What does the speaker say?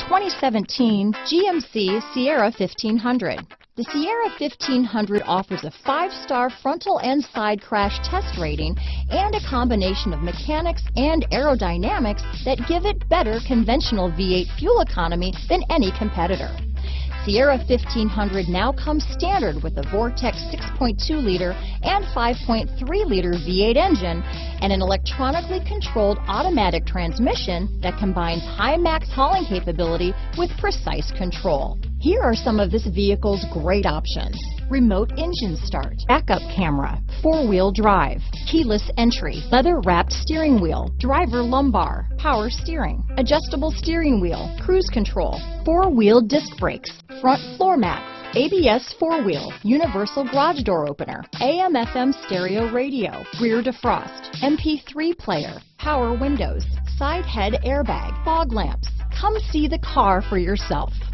2017 GMC Sierra 1500. The Sierra 1500 offers a 5-star frontal and side crash test rating and a combination of mechanics and aerodynamics that give it better conventional V8 fuel economy than any competitor. Sierra 1500 now comes standard with a Vortex 6.2-liter and 5.3-liter V8 engine and an electronically controlled automatic transmission that combines high max hauling capability with precise control. Here are some of this vehicle's great options: remote engine start, backup camera, 4-wheel drive, keyless entry, leather-wrapped steering wheel, driver lumbar, power steering, adjustable steering wheel, cruise control, 4-wheel disc brakes, front floor mats, ABS 4-wheel, universal garage door opener, AM/FM stereo radio, rear defrost, MP3 player, power windows, side head airbag, fog lamps. Come see the car for yourself.